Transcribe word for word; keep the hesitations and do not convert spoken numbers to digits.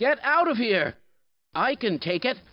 Get out of here! I can take it.